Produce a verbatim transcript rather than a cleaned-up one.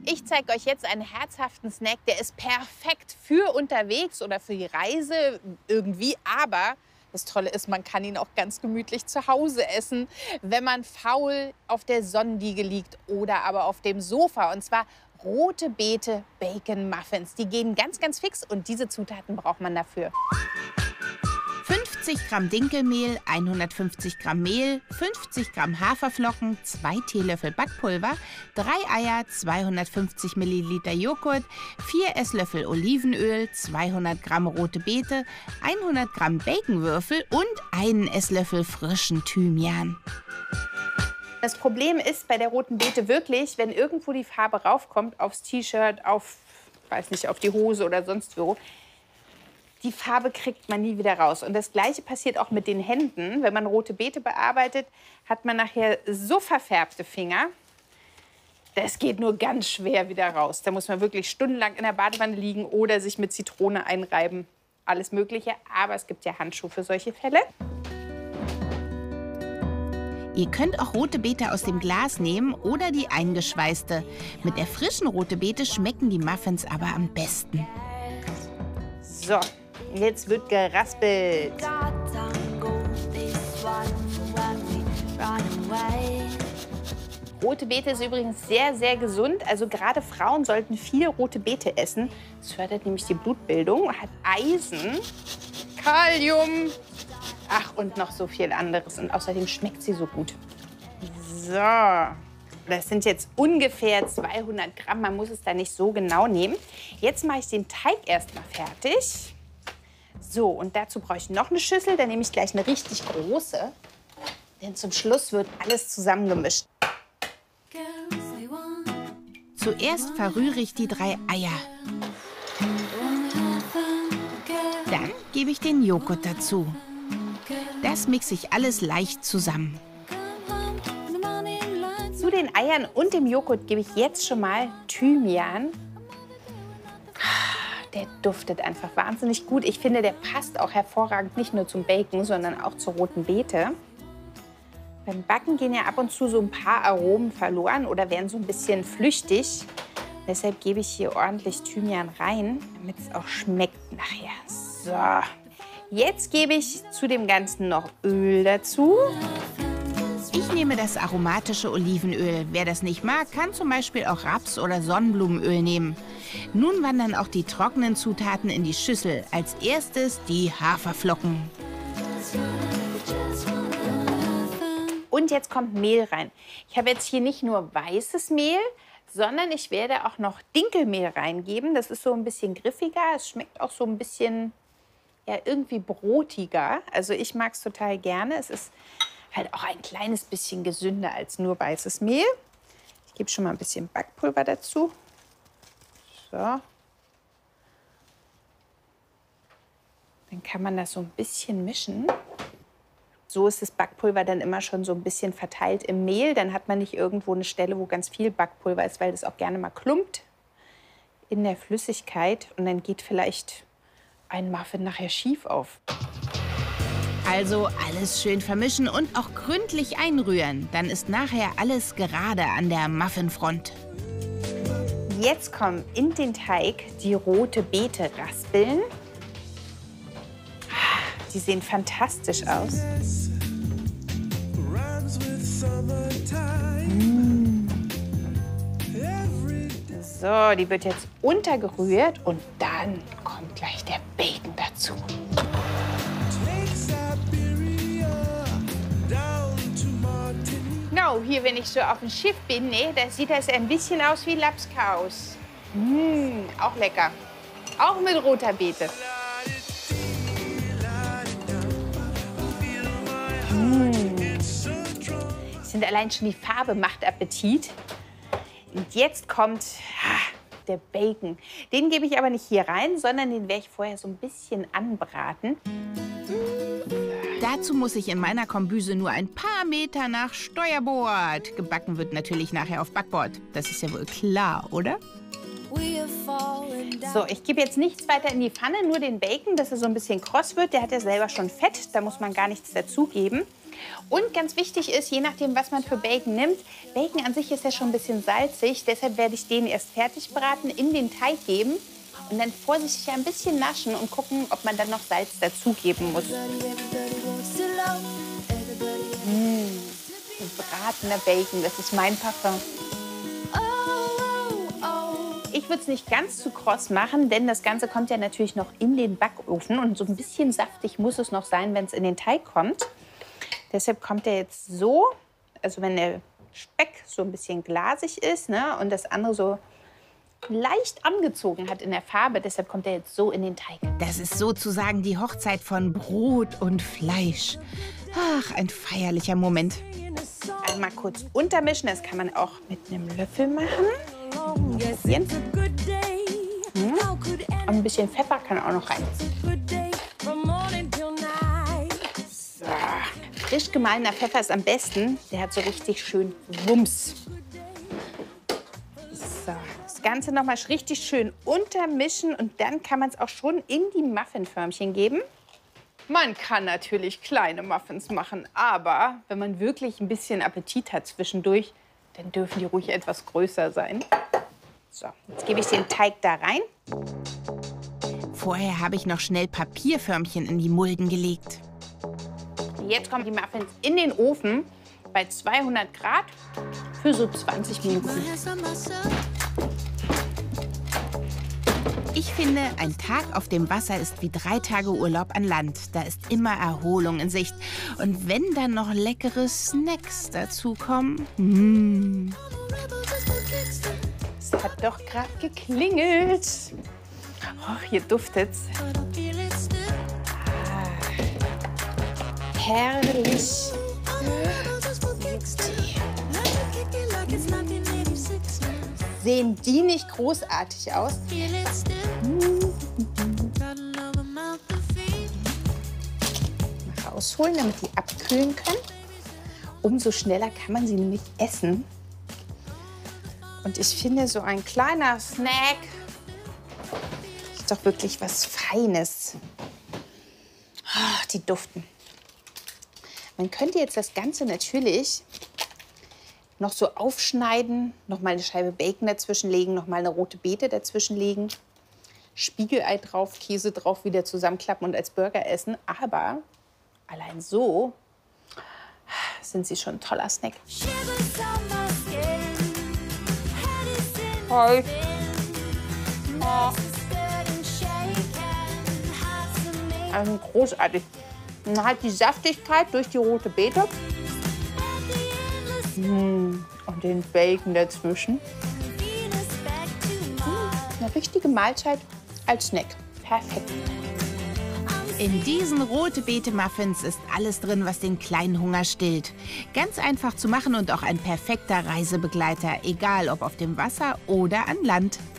Ich zeige euch jetzt einen herzhaften Snack, der ist perfekt für unterwegs oder für die Reise irgendwie. Aber das Tolle ist, man kann ihn auch ganz gemütlich zu Hause essen, wenn man faul auf der Sonnenliege liegt oder aber auf dem Sofa. Und zwar rote Beete Bacon Muffins. Die gehen ganz, ganz fix und diese Zutaten braucht man dafür. fünfzig Gramm Dinkelmehl, hundertfünfzig Gramm Mehl, fünfzig Gramm Haferflocken, zwei Teelöffel Backpulver, drei Eier, zweihundertfünfzig Milliliter Joghurt, vier Esslöffel Olivenöl, zweihundert Gramm rote Beete, hundert Gramm Baconwürfel und einen Esslöffel frischen Thymian. Das Problem ist bei der roten Beete wirklich, wenn irgendwo die Farbe raufkommt, aufs T-Shirt, auf, weiß nicht, auf die Hose oder sonst wo, die Farbe kriegt man nie wieder raus. Und das Gleiche passiert auch mit den Händen. Wenn man rote Beete bearbeitet, hat man nachher so verfärbte Finger. Das geht nur ganz schwer wieder raus. Da muss man wirklich stundenlang in der Badewanne liegen oder sich mit Zitrone einreiben. Alles Mögliche. Aber es gibt ja Handschuhe für solche Fälle. Ihr könnt auch rote Beete aus dem Glas nehmen oder die eingeschweißte. Mit der frischen rote Beete schmecken die Muffins aber am besten. So, jetzt wird geraspelt. Rote Beete ist übrigens sehr, sehr gesund. Also gerade Frauen sollten viel rote Beete essen. Das fördert nämlich die Blutbildung, hat Eisen, Kalium. Ach, und noch so viel anderes. Und außerdem schmeckt sie so gut. So, das sind jetzt ungefähr zweihundert Gramm. Man muss es da nicht so genau nehmen. Jetzt mache ich den Teig erstmal fertig. So, und dazu brauche ich noch eine Schüssel. Dann nehme ich gleich eine richtig große. Denn zum Schluss wird alles zusammengemischt. Zuerst verrühre ich die drei Eier. Dann gebe ich den Joghurt dazu. Das mixe ich alles leicht zusammen. Zu den Eiern und dem Joghurt gebe ich jetzt schon mal Thymian. Der duftet einfach wahnsinnig gut. Ich finde, der passt auch hervorragend nicht nur zum Bacon, sondern auch zur roten Beete. Beim Backen gehen ja ab und zu so ein paar Aromen verloren oder werden so ein bisschen flüchtig. Deshalb gebe ich hier ordentlich Thymian rein, damit es auch schmeckt nachher. So. Jetzt gebe ich zu dem Ganzen noch Öl dazu. Ich nehme das aromatische Olivenöl. Wer das nicht mag, kann zum Beispiel auch Raps- oder Sonnenblumenöl nehmen. Nun wandern auch die trockenen Zutaten in die Schüssel. Als erstes die Haferflocken. Und jetzt kommt Mehl rein. Ich habe jetzt hier nicht nur weißes Mehl, sondern ich werde auch noch Dinkelmehl reingeben. Das ist so ein bisschen griffiger. Es schmeckt auch so ein bisschen, ja, irgendwie brotiger. Also ich mag es total gerne. Es ist halt auch ein kleines bisschen gesünder als nur weißes Mehl. Ich gebe schon mal ein bisschen Backpulver dazu. So. Dann kann man das so ein bisschen mischen. So ist das Backpulver dann immer schon so ein bisschen verteilt im Mehl. Dann hat man nicht irgendwo eine Stelle, wo ganz viel Backpulver ist, weil das auch gerne mal klumpt in der Flüssigkeit. Und dann geht vielleicht ein Muffin nachher schief auf. Also alles schön vermischen und auch gründlich einrühren. Dann ist nachher alles gerade an der Muffinfront. Jetzt kommen in den Teig die rote Beete raspeln. Die sehen fantastisch aus. Mm. So, die wird jetzt untergerührt und dann kommt gleich der Bacon dazu. Genau, hier, wenn ich so auf dem Schiff bin, ne, da sieht das ein bisschen aus wie Labskaus. Mm, auch lecker. Auch mit roter Beete. Ich finde, allein schon die Farbe macht Appetit. Und jetzt kommt ah, der Bacon. Den gebe ich aber nicht hier rein, sondern den werde ich vorher so ein bisschen anbraten. Dazu muss ich in meiner Kombüse nur ein paar Meter nach Steuerbord. Gebacken wird natürlich nachher auf Backbord. Das ist ja wohl klar, oder? So, ich gebe jetzt nichts weiter in die Pfanne, nur den Bacon, dass er so ein bisschen kross wird. Der hat ja selber schon Fett, da muss man gar nichts dazugeben. Und ganz wichtig ist, je nachdem, was man für Bacon nimmt, Bacon an sich ist ja schon ein bisschen salzig, deshalb werde ich den erst fertig braten, in den Teig geben und dann vorsichtig ein bisschen naschen und gucken, ob man dann noch Salz dazugeben muss. Mmh, gebratener Bacon, das ist mein Parfum. Ich würde es nicht ganz zu kross machen, denn das Ganze kommt ja natürlich noch in den Backofen und so ein bisschen saftig muss es noch sein, wenn es in den Teig kommt. Deshalb kommt er jetzt so, also wenn der Speck so ein bisschen glasig ist, ne, und das andere so leicht angezogen hat in der Farbe, deshalb kommt er jetzt so in den Teig. Das ist sozusagen die Hochzeit von Brot und Fleisch. Ach, ein feierlicher Moment. Einmal kurz untermischen, das kann man auch mit einem Löffel machen. Probieren. Hm. Und ein bisschen Pfeffer kann auch noch rein. So. Frisch gemahlener Pfeffer ist am besten. Der hat so richtig schön Wumms. So. Das Ganze noch mal richtig schön untermischen und dann kann man es auch schon in die Muffinförmchen geben. Man kann natürlich kleine Muffins machen, aber wenn man wirklich ein bisschen Appetit hat zwischendurch, dann dürfen die ruhig etwas größer sein. So, jetzt gebe ich den Teig da rein. Vorher habe ich noch schnell Papierförmchen in die Mulden gelegt. Jetzt kommen die Muffins in den Ofen bei zweihundert Grad für so zwanzig Minuten. Ich finde, ein Tag auf dem Wasser ist wie drei Tage Urlaub an Land. Da ist immer Erholung in Sicht. Und wenn dann noch leckere Snacks dazukommen. Mmh. Es hat doch gerade geklingelt. Oh, hier duftet's. Ah, herrlich. Sehen die nicht großartig aus? Mal rausholen, damit die abkühlen können. Umso schneller kann man sie nämlich essen. Und ich finde, so ein kleiner Snack ist doch wirklich was Feines. Oh, die duften. Man könnte jetzt das Ganze natürlich noch so aufschneiden, noch mal eine Scheibe Bacon dazwischen legen, noch mal eine rote Beete dazwischen legen, Spiegelei drauf, Käse drauf, wieder zusammenklappen und als Burger essen. Aber allein so sind sie schon ein toller Snack. Hi. Oh. Also großartig. Man hat die Saftigkeit durch die rote Beete. Mmh. Und den Bacon dazwischen. Mmh. Eine richtige Mahlzeit als Snack. Perfekt. In diesen rote Beete Muffins ist alles drin, was den kleinen Hunger stillt. Ganz einfach zu machen und auch ein perfekter Reisebegleiter, egal ob auf dem Wasser oder an Land.